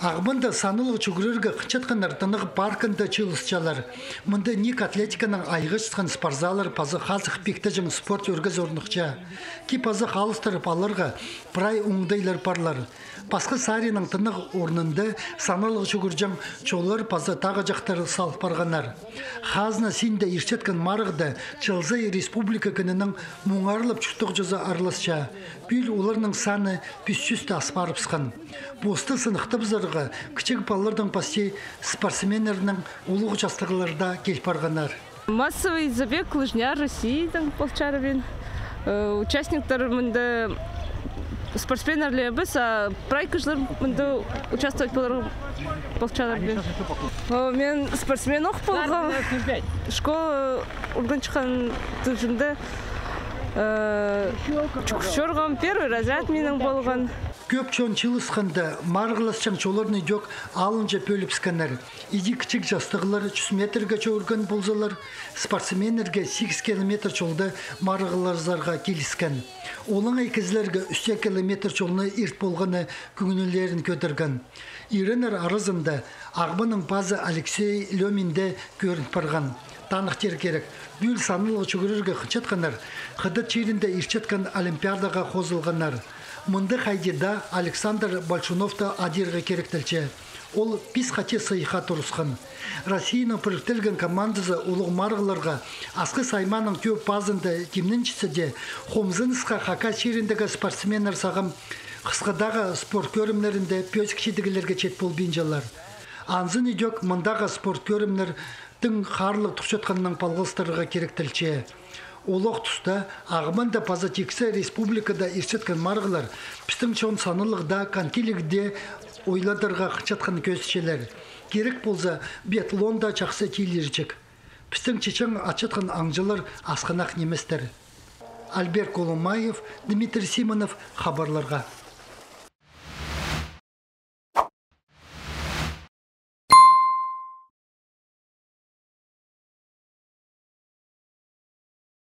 Ағмында санылы чүгірерге қычатқан артынығы паркында чылысчалар. Мұнда ник атлетиканың айғышқан спарзалар пазы қазық пекті жың спорт өргіз орнықча. Ки пазы қалыстырып алырға прай ұңдайлар парлар. Пасқы сарының тынық орнында санылы чүгіржің чолар пазы тағы жақтары салып барғанар. Хазна синде ирчеткан марығды Чылзай республика күнінің мұңарылып чүктіқ жаза арласча. Бүл оларының саны 500 аспарыпсқан. Босты сынықты бізарға кішік балалардың пасте спортсменерінің улық жастығыларда келіп барғанар. Массовый забег лыжня Российдің полчарабен. Участниктар мұнда спортсменерлер біз, а прайкыжлар мұнда участвовать полчарабен. Мен спортсмен оқ болғам. Школа урган чыққан тұжында чүкшорғам первый разряд менің болған. Көп чон чылысқанда марғыласчан чоларны жоқ алынжа пөліпсканар. Иди кічік жастығылар 100 метрге чөөргөн болзалар, спортсменерге 8 километр чолда марғыларзарға келіскен. Олың айкізлерге 3 километр чолны ирт болғаны күңінілерін көтірген. Иренер арызында Ағбаның базы Алексей Леминде көрініп барған. Танықтер керек. Бүл санылығы чүгірерге қычатқанар, қыдыт черінде ирчеткан олимпиадаға қозылғанар. Мұнды хайдеда Александр Большуновта адирға керектілче. Ол пис қате сайыға тұрысқан. Россияның біріктілген командасы олық марғыларға асқы сайманың көп базында кемніншісі де Хомзынысқа хака черіндегі спортсменер сағым қысқадағы спорт көрімлерінде пөскішедігілерге чет бол бенжалар. Анзын идек мұндағы спорт көрімлер тың қарлық тұқшатқанның палғылстырға керектілче. Олық тұста ағыманда пазатекісі республикада ирчеткан марғылар, пістің чон санылығда, кантилігде ойладырға қычатқан көзшелер. Керек болса, биатлонда чақсы тейлерчек. Пістің чечен ачатқан аңжылар асқанақ неместер. Альберт Коломаев, Дмитрий Симонов хабарларға.